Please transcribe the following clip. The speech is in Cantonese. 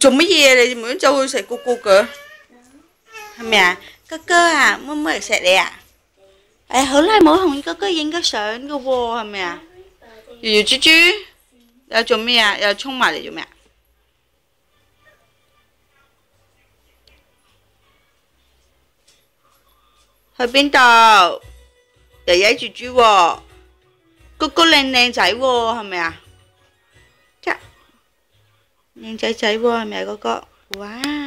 做乜嘢？你唔想走去食哥哥嘅？係咪啊？哥哥啊，妹妹嚟錫你啊？誒，好耐冇同哥哥影過相嘅喎，係咪啊？瑤瑤豬豬，又做咩啊？又衝埋嚟做咩啊？去邊度？爺爺豬豬喎，哥哥靚靚仔喎，係咪啊？靚仔仔喎，係咪啊哥哥？哇！